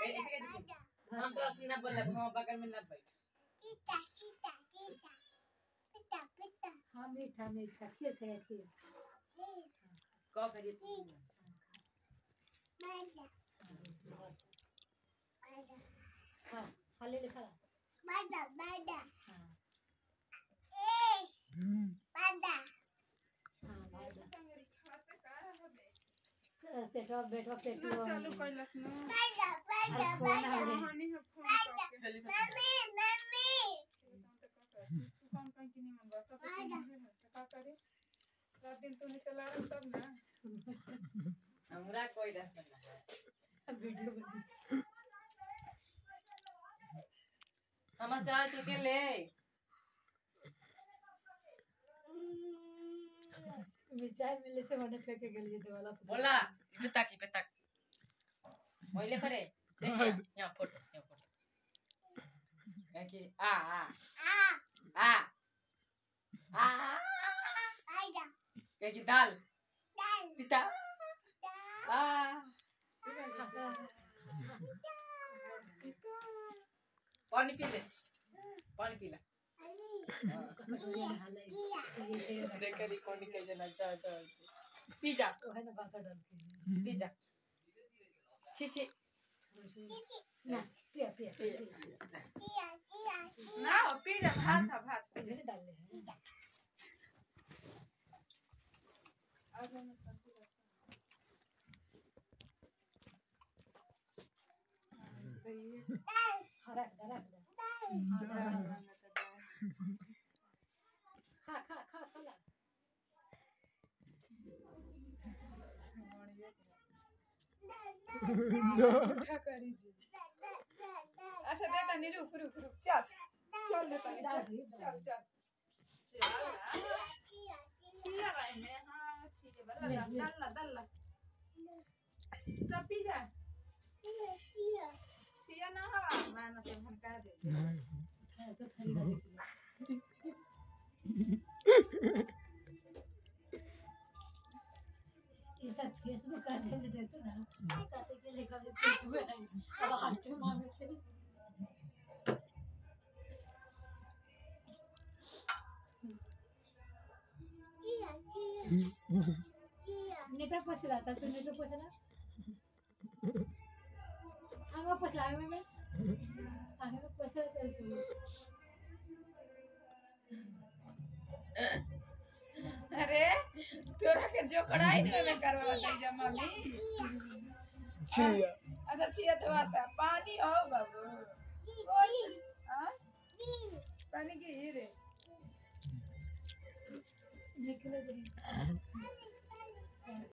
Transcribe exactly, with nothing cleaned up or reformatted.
ऐसे कैसे हम तो असली ना बोल हम बगल में ना बैठ कीटा कीटा कीटा पिता पिता हाँ मीठा मीठा खीर खाया खीर कौ करिए मैदा हाँ खा ले ले खा मैदा मैदा हाँ ए मैदा हाँ मैदा पेटवा बेटवा पेटवा चालू कैलस न मैदा मैदा फोन आ गए कहानी है फोन करके मम्मी मम्मी तू कौन कहीं की नहीं मन बस सब का करे रात दिन तूने चला रहा तब ना हमरा कोई रास्ता ना वीडियो बनी हम से आ चुके ले मिर्चाई मिले से होने फेंके गेलिए देवाला पे बोला इबे तक इबे तक मोइले करे देख यहां फोटो यहां फोटो है कि आ आ आ आ आ मैदा है कि दाल दाल पिता आ पानी पी ले पानी पी ले देख करी कौन कैसे लगता है पी जा तो है ना बात डाल के पी जा छी छी ना पिया पिया पिया किया किया ना पी जा भात था भात इधर डाल ले आज हम सब्जी दाल हरा हरा दाल खा खा खा खा ला उठा करी जी अच्छा दे तनी रुक रुक रुक चल चल दे तनी चल चल चल किया छिया भाई ने हां छिया बल्ला दल्ला दल्ला सब पी जा किया किया छिया ना हवा मानो तो हम कर दे तो खरीदा इधर फेसबुक कर दे देते ना ताते के लिए कभी पेट हुए है अब हाथ में मांगे से किया किया किया नेटा पछला था से नेटा पछला आगे पछला में में आगे पछला कैसे अरे तोरा के जो कढ़ाई में करवा दे जमाली छिया अच्छा छिया तो आता पानी हो बाबू हां पानी की रे निकले